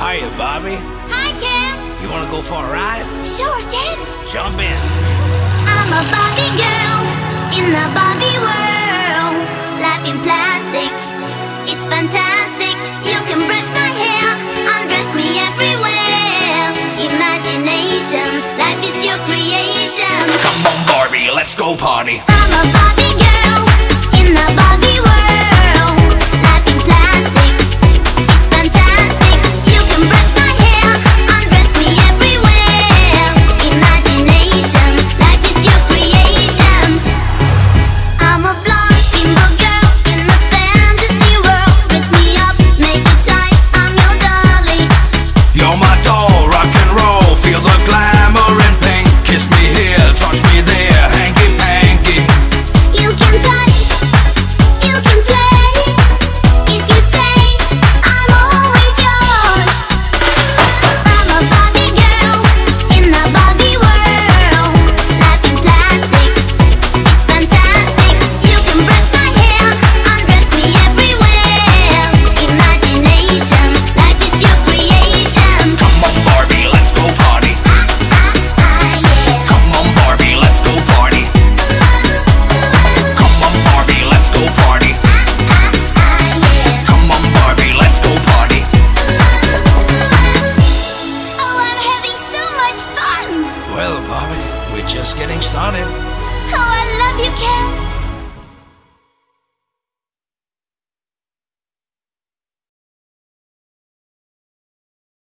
Hiya, Barbie. Hi, Ken. You wanna go for a ride? Sure, Ken. Jump in. I'm a Barbie girl in the Barbie world. Life in plastic, it's fantastic. You can brush my hair, undress me everywhere. Imagination, life is your creation. Come on, Barbie, let's go party. I'm a Barbie girl in the Barbie world. Life in plastic, it's fantastic. You can brush my hair, undress me everywhere. Imagination, life is your creation. I'm a blonde bimbo girl in a fantasy world. Dress me up, make it tight, I'm your darling. You're my doll, rock and roll. Feel the glamour and pink. Kiss me here, touch me there, hanky panky. You can touch, you can play. If you say, I'm always yours. I'm a Barbie girl in the Barbie world. Life in plastic, it's fantastic. You can brush my hair, undress me everywhere. Imagination, life is your creation. Come on, Barbie, let's go party. Yeah. Come on, Barbie, let's go party. Come on, Barbie, let's go party. Yeah. Come on, Barbie, let's go party. Oh, I'm having so much fun. Well, Barbie, we're just getting started. Oh, I love you, Ken.